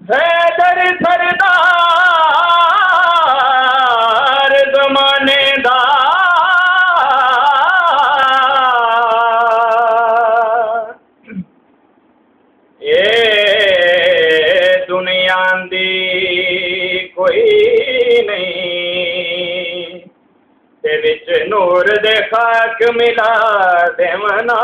हैदर सरदार ज़माने दा ये दुनिया दी कोई नहीं ते विच नूर दे खाक मिला देवना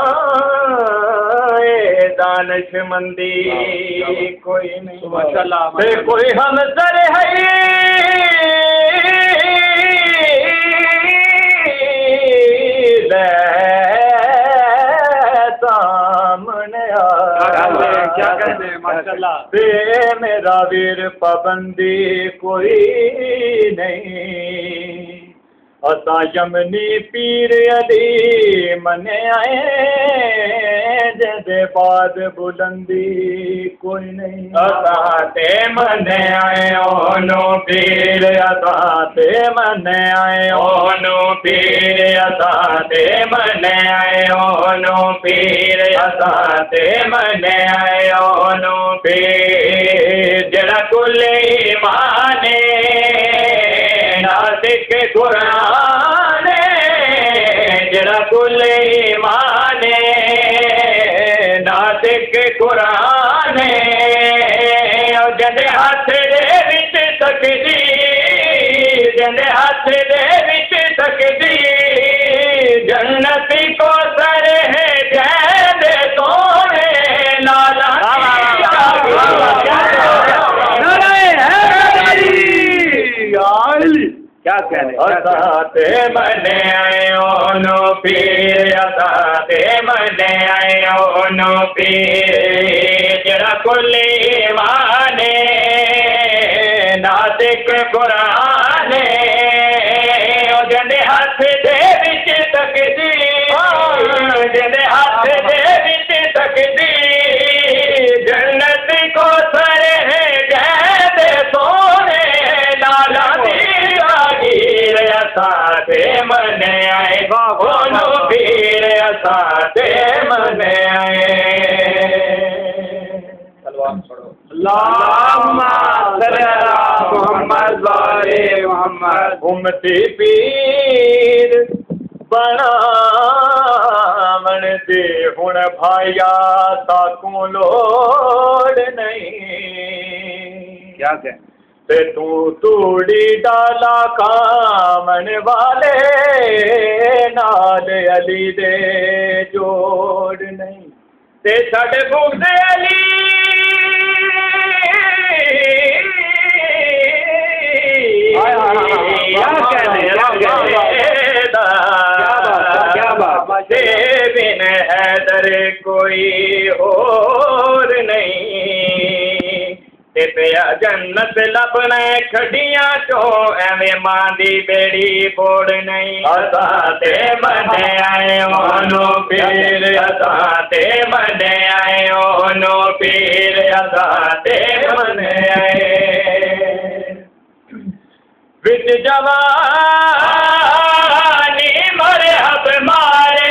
दानिशमंदी कोई नहीं माशाअल्लाह कोई हम सर है सामने क्या कहते माशाअल्लाह बे मेरा वीर पाबंदी कोई नहीं असा यमनी पीर अली मने आए जदे बाद बुलंदी कोई नहीं असा ते मने आए ओनो पीर असा ते मने आए ओनो पीर असा ते मने आए ओनो पीर असा ते मने आए ओनो पीर जड़ा कुले माने नासिक कुरान जरा कुले माने नासिक कुरान जंदे हाथ दे विच तकदी जंदे हाथ दे विच तकदी जन्नती को सर है जैदे सोने लाला क्या कहने असाते मने आए ओनो पीर असाते मने आए ओनो पीर जरा कुली माने नासिक कुराने जंदे हाथ दे विच तकदी जंदे हाथ दे विच तकदी जन्नत को सर है जैदे सोने लाला साथे मने आए ओनो पीर साथे मने आए अल्लाहुम्मा सल्ली अला मुहम्मद व आले मुहम्मद उम्मती पीर बनावण दे हुण भाया ताकू लोड़ नहीं क्या कह ते तू तूड़ी डाला कामन वाले नाल अली दे जोड़ नहीं ते साडे बुगदे अली बिन हैदर कोई और नहीं पिया जन्नत लभना खड़ियां चो एवें मां दी बेड़ी बोड़ नहीं असाते मने आए ओनो पीर असाते मने आए ओनो पीर असाते मने आए विच जवानी मरे हब मारे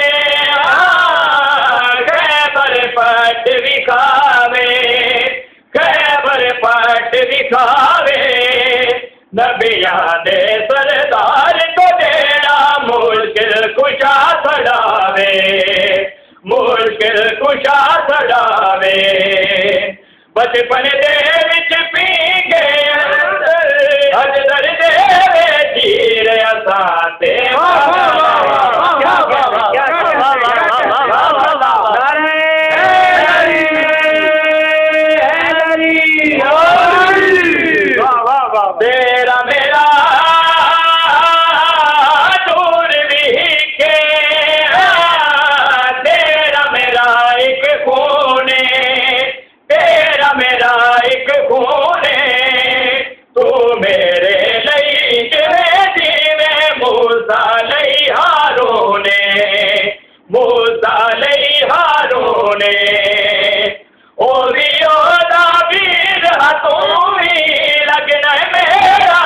खैबर पट विखावे खैबर पट दिखावे नबिया दे सरदार को देना मुश्किल कुशा छड़ावे मुश्किल कुशा छड़ावे बचपन दे विच पी गए अजदर दे जीर असाते तेरा मेरा दूर विखे तेरा मेरा एक खूने तेरा मेरा एक खूने तू मेरे लई जीवे मूसा लई हारूने मूसा लई हारूने ओ भी ओदा वीर तू भी लगना मेरा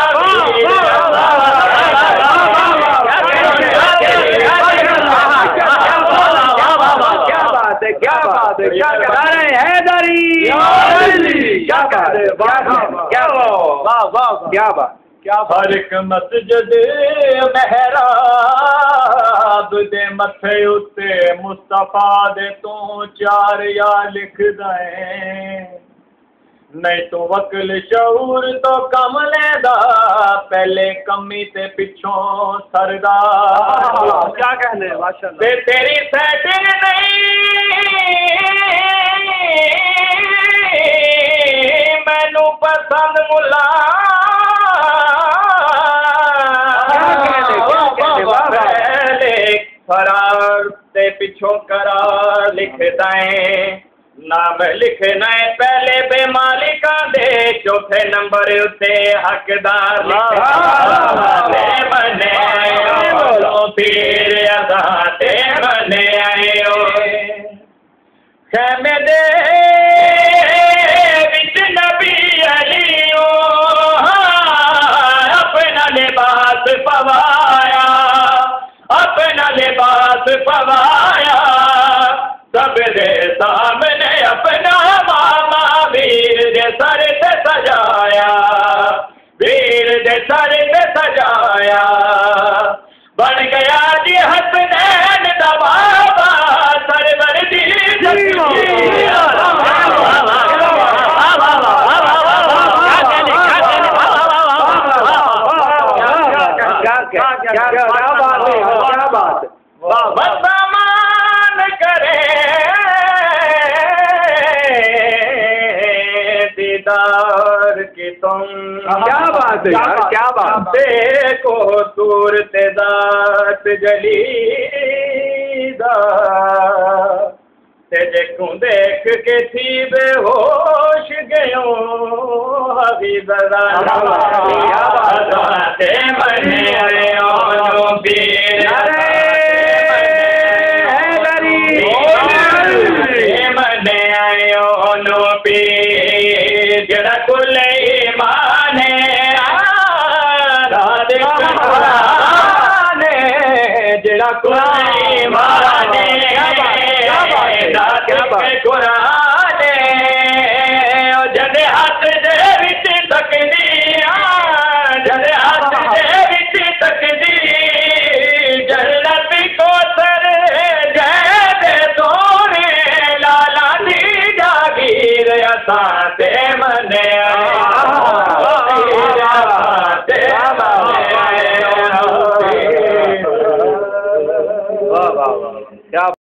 क्या बात है क्या हैदरी क्या बात है, क्या बात, क्या बात। हर एक मस्जिद महराब दे मथे उत्ते मुस्तफा दे तू चार या लिख दें, नहीं तो वकल शऊर तो कम लेदा, पहले कमी ते पिछों सरदा। क्या कहने माशाअल्लाह। ते तेरी सेटिंग नहीं मैनू पसंद मुला, फरार ते पिछों करार लिख दें, नाम लिखना है पहले बेमालिका दे, चौथे नंबर उते हकदार मने आयो पीर अदा ते मने आयो, खैमे दे विच नबी अलियो अपना लिबास पवाया, अपना लिबास पवाया, सबरे सामने अपना मामा वीर दे सर पे सजाया, वीर दे सर पे सजाया, बन गया जी हसनैन दा बाबा सरवर दी बदमान करे दीदार की तुम, क्या बात है, क्या बात। देखो सूरत दात जलीदा, तेजे को देख के थी बेहोश गयो हबीबरा, ते मने आयो पीर मने आयो पीर जड़ा कुल ईमाने जड़ा कुल ईमाने कुरान